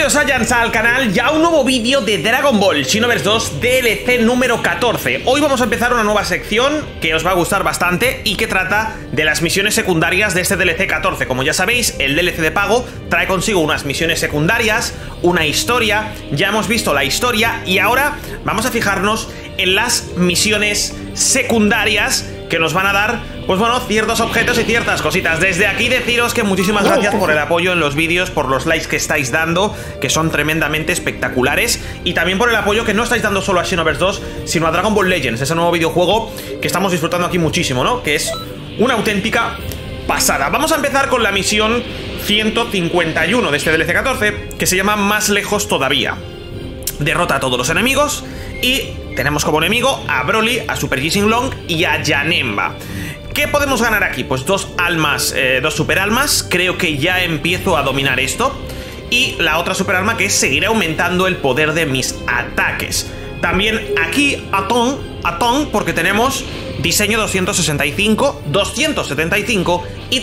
Bienvenidos a Jansa al canal, ya un nuevo vídeo de Dragon Ball Xenoverse 2 DLC número 14. Hoy vamos a empezar una nueva sección que os va a gustar bastante y que trata de las misiones secundarias de este DLC 14. Como ya sabéis, el DLC de pago trae consigo unas misiones secundarias, una historia, ya hemos visto la historia y ahora vamos a fijarnos en las misiones secundarias que nos van a dar, pues bueno, ciertos objetos y ciertas cositas. Desde aquí deciros que muchísimas gracias por el apoyo en los vídeos, por los likes que estáis dando, que son tremendamente espectaculares, y también por el apoyo que no estáis dando solo a Xenoverse 2, sino a Dragon Ball Legends, ese nuevo videojuego que estamos disfrutando aquí muchísimo, ¿no? Que es una auténtica pasada. Vamos a empezar con la misión 151 de este DLC 14, que se llama Más lejos todavía. Derrota a todos los enemigos y tenemos como enemigo a Broly, a Super Jinxing y a Janemba. ¿Qué podemos ganar aquí? Pues dos almas, dos super almas. Creo que ya empiezo a dominar esto. Y la otra super alma, que es seguir aumentando el poder de mis ataques. También aquí Atón, porque tenemos diseño 265, 275 y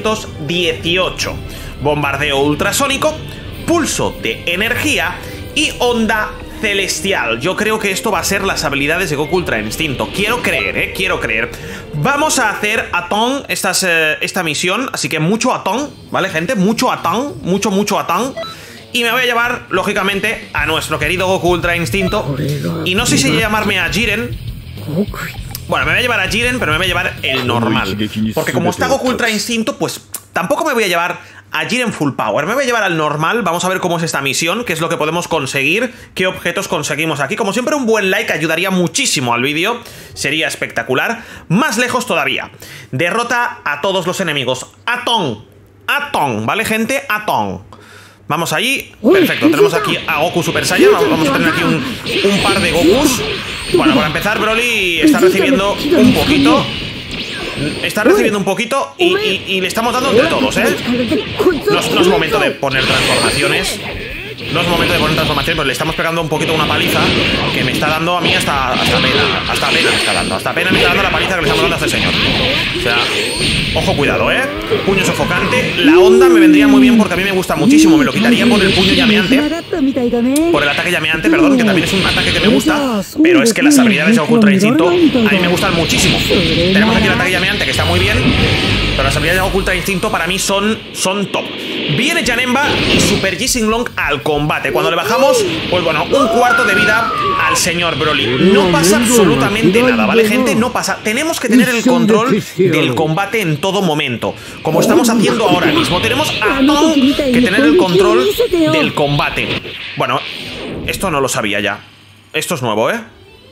318. Bombardeo ultrasónico, pulso de energía y onda celestial. Yo creo que esto va a ser las habilidades de Goku Ultra Instinto. Quiero creer, quiero creer. Vamos a hacer Atón esta misión, así que mucho Atón, ¿vale, gente? Mucho Atón, mucho Atón. Y me voy a llevar, lógicamente, a nuestro querido Goku Ultra Instinto. Y no sé si llamarme a Jiren. Bueno, me voy a llevar a Jiren, pero me voy a llevar el normal. Porque como está Goku Ultra Instinto, pues tampoco me voy a llevar a Jiren Full Power. Me voy a llevar al normal. Vamos a ver cómo es esta misión, qué es lo que podemos conseguir, qué objetos conseguimos aquí. Como siempre, un buen like ayudaría muchísimo al vídeo, sería espectacular. Más lejos todavía. Derrota a todos los enemigos. Atón, ¿vale, gente? Atón. Vamos allí. Perfecto, tenemos aquí a Goku Super Saiyan. Vamos a tener aquí un par de Gokus. Bueno, para empezar, Broly está recibiendo un poquito. Está recibiendo un poquito y le estamos dando entre todos, ¿eh? No es momento de poner transformaciones. No es momento de poner transformaciones, pues le estamos pegando un poquito una paliza que me está dando a mí hasta pena. Hasta pena me está dando la paliza que le estamos dando a este señor. O sea, ojo, cuidado, ¿eh? Puño sofocante. La onda me vendría muy bien porque a mí me gusta muchísimo. Me lo quitaría por el puño llameante. Por el ataque llameante, perdón, que también es un ataque que me gusta. Pero es que las habilidades de Goku Ultra Instinto a mí me gustan muchísimo. Tenemos aquí el ataque llameante, que está muy bien, pero las habilidades de Goku Ultra Instinto para mí son top. Viene Janemba y Super Jinxing al combate. Cuando le bajamos, pues bueno, un cuarto de vida al señor Broly. No pasa absolutamente nada, ¿vale, gente? No pasa. Tenemos que tener el control del combate en todo momento, como estamos haciendo ahora mismo. Tenemos a Atón que tener el control del combate. Bueno, esto no lo sabía ya. Esto es nuevo, ¿eh?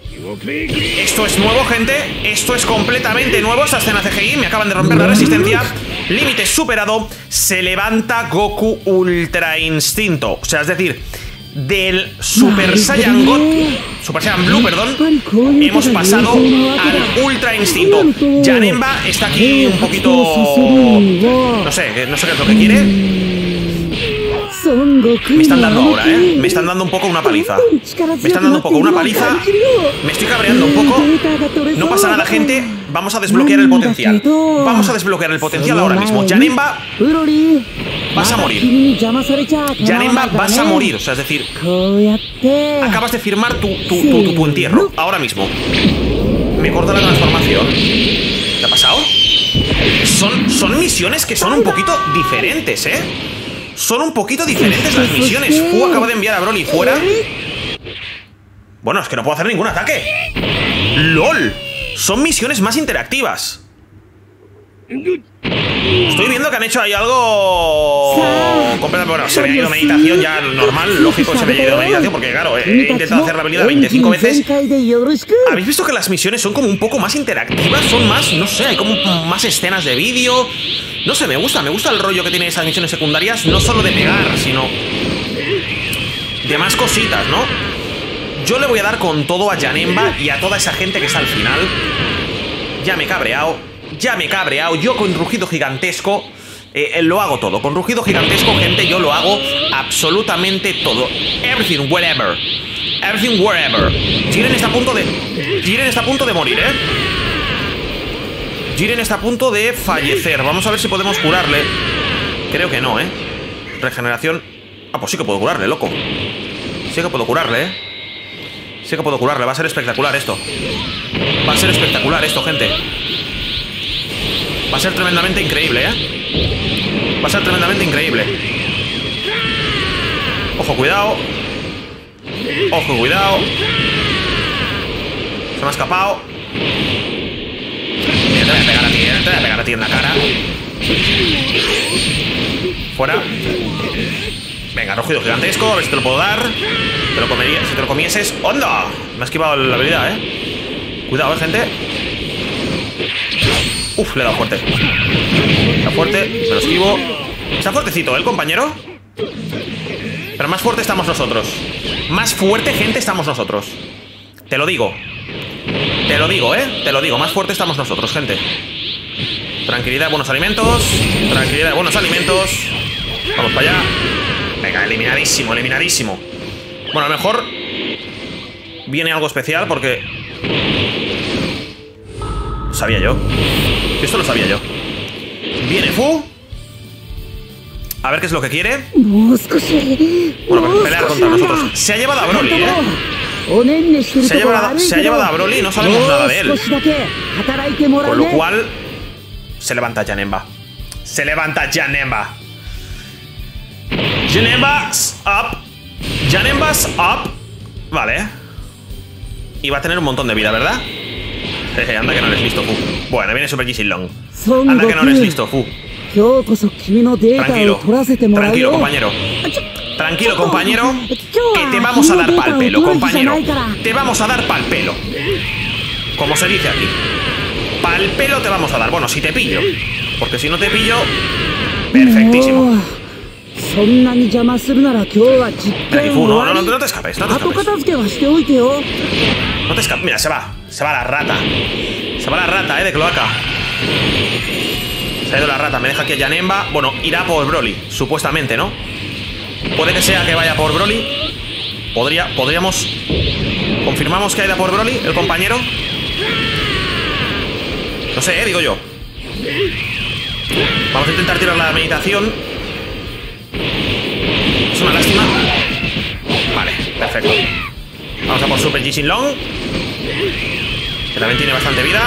Esto es nuevo, gente. Esto es completamente nuevo. Esta escena CGI, me acaban de romper la resistencia. Límite superado. Se levanta Goku Ultra Instinto. O sea, es decir, del Super Saiyan Blue, perdón, hemos pasado al Ultra Instinto. Janemba está aquí un poquito... No sé qué es lo que quiere. Me están dando ahora, ¿eh? Me están dando un poco una paliza. Me estoy cabreando un poco. No pasa nada, gente. Vamos a desbloquear el potencial. Vamos a desbloquear el potencial ahora mismo. Janemba, vas a morir. Janemba, vas a morir. O sea, es decir, acabas de firmar tu entierro. Ahora mismo. Me corta la transformación. ¿Qué ha pasado? Son misiones que son un poquito diferentes, ¿eh? Son un poquito diferentes las misiones. Fu acaba de enviar a Broly fuera. Bueno, es que no puedo hacer ningún ataque. ¡Lol! Son misiones más interactivas. Estoy viendo que han hecho ahí algo... Bueno, se me ha ido meditación ya normal. Lógico, se me ha ido meditación porque, claro, he intentado hacer la habilidad 25 veces. ¿Habéis visto que las misiones son como un poco más interactivas? Son más, no sé, hay como más escenas de vídeo. No sé, me gusta el rollo que tienen esas misiones secundarias. No solo de pegar, sino de más cositas, ¿no? Yo le voy a dar con todo a Janemba y a toda esa gente que está al final. Ya me he cabreado. Yo con rugido gigantesco lo hago todo. Con rugido gigantesco, gente, yo lo hago absolutamente todo. Everything, wherever. Jiren está a punto de morir, ¿eh? Jiren está a punto de fallecer. Vamos a ver si podemos curarle. Creo que no, ¿eh? Regeneración Ah, pues sí que puedo curarle, loco. Sí que puedo curarle, Sí que puedo curarle. Va a ser espectacular esto. Va a ser espectacular esto, gente. Va a ser tremendamente increíble, Va a ser tremendamente increíble. Ojo, cuidado. Ojo, cuidado. Se me ha escapado. Mira, te voy a pegar a ti, te voy a pegar a ti en la cara. Fuera. Venga, rugido gigantesco, a ver si te lo puedo dar. Te lo comería, si te lo comieses. ¡Onda! Me ha esquivado la habilidad, Cuidado, gente. Uf, le he dado fuerte. Está fuerte, me lo esquivo. Está fuertecito, el compañero. Pero más fuerte estamos nosotros. Más fuerte, gente, estamos nosotros. Te lo digo. Te lo digo, te lo digo. Más fuerte estamos nosotros, gente. Tranquilidad, buenos alimentos. Tranquilidad, buenos alimentos. Vamos para allá. Venga, eliminadísimo, eliminadísimo. Bueno, a lo mejor viene algo especial porque... Sabía yo. Esto lo sabía yo. Viene Fu. A ver qué es lo que quiere. Bueno, pelear contra nosotros. Se ha llevado a Broly, Se ha llevado a Broly y no sabemos nada de él. Con lo cual... Se levanta Janemba. Se levanta Janemba. Janembas up. Janembas up. Vale. Y va a tener un montón de vida, ¿verdad? Anda que no eres listo, Fu. Bueno, viene Super G Long. Anda que no eres listo, Fu. Tranquilo. Tranquilo, compañero. Tranquilo, compañero. Que te vamos a dar pa'l pelo, compañero. Te vamos a dar pa'l pelo. Como se dice aquí. Pa'l pelo te vamos a dar. Bueno, si te pillo. Porque si no te pillo... Perfectísimo. Ven aquí, Fu. No te escapes. No te escapes. No te escapes. Mira, se va. Se va la rata. Se va la rata, de cloaca. Se ha ido la rata. Me deja aquí a Janemba. Bueno, irá por Broly, supuestamente, ¿no? Puede que sea que vaya por Broly. Podríamos... ¿Confirmamos que ha ido por Broly, el compañero? No sé, digo yo. Vamos a intentar tirar la meditación. Es una lástima. Vale, perfecto. Vamos a por Super G Long, que también tiene bastante vida.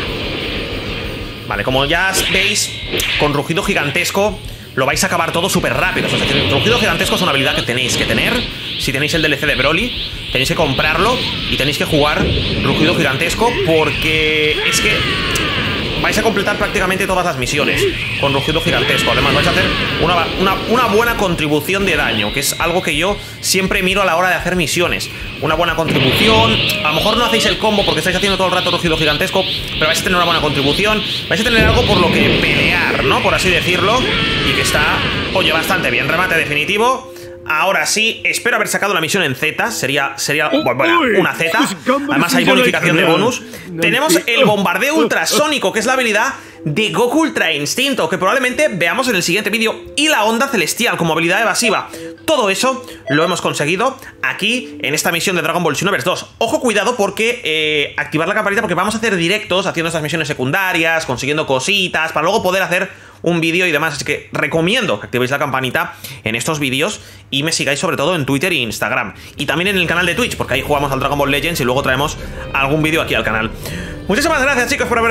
Vale, como ya veis, con rugido gigantesco lo vais a acabar todo súper rápido. O sea, el rugido gigantesco es una habilidad que tenéis que tener. Si tenéis el DLC de Broly, tenéis que comprarlo y tenéis que jugar rugido gigantesco, porque es que vais a completar prácticamente todas las misiones con rugido gigantesco. Además vais a hacer una buena contribución de daño, que es algo que yo siempre miro a la hora de hacer misiones. Una buena contribución. A lo mejor no hacéis el combo porque estáis haciendo todo el rato rugido gigantesco, pero vais a tener una buena contribución. Vais a tener algo por lo que pelear, ¿no? Por así decirlo. Y que está, oye, bastante bien. Remate definitivo. Ahora sí, espero haber sacado la misión en Z. Sería bueno, una Z. Además hay bonificación de bonus. Tenemos el bombardeo ultrasónico, que es la habilidad de Goku Ultra Instinto, que probablemente veamos en el siguiente vídeo. Y la onda celestial como habilidad evasiva. Todo eso lo hemos conseguido aquí en esta misión de Dragon Ball Xenoverse 2. Ojo, cuidado, porque activar la campanita, porque vamos a hacer directos haciendo estas misiones secundarias, consiguiendo cositas, para luego poder hacer un vídeo y demás. Así que recomiendo que activéis la campanita en estos vídeos y me sigáis sobre todo en Twitter e Instagram. Y también en el canal de Twitch, porque ahí jugamos al Dragon Ball Legends y luego traemos algún vídeo aquí al canal. Muchísimas gracias, chicos, por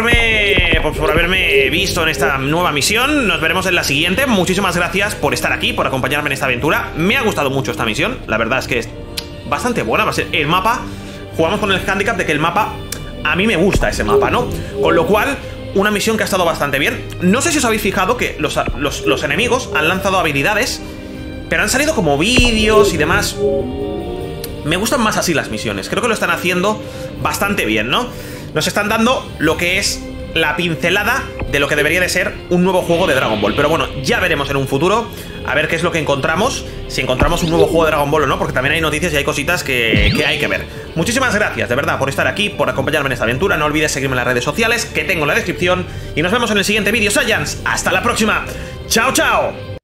haberme visto en esta nueva misión. Nos veremos en la siguiente. Muchísimas gracias por estar aquí, por acompañarme en esta aventura. Me ha gustado mucho esta misión. La verdad es que es bastante buena. Va a ser el mapa. Jugamos con el handicap de que el mapa, a mí me gusta ese mapa, ¿no? Con lo cual, una misión que ha estado bastante bien. No sé si os habéis fijado que los enemigos han lanzado habilidades, pero han salido como vídeos y demás. Me gustan más así las misiones. Creo que lo están haciendo bastante bien, ¿no? Nos están dando lo que es la pincelada de lo que debería de ser un nuevo juego de Dragon Ball. Pero bueno, ya veremos en un futuro a ver qué es lo que encontramos, si encontramos un nuevo juego de Dragon Ball o no, porque también hay noticias y hay cositas que hay que ver. Muchísimas gracias, de verdad, por estar aquí, por acompañarme en esta aventura. No olvides seguirme en las redes sociales, que tengo en la descripción. Y nos vemos en el siguiente vídeo, Saiyans. ¡Hasta la próxima! ¡Chao, chao!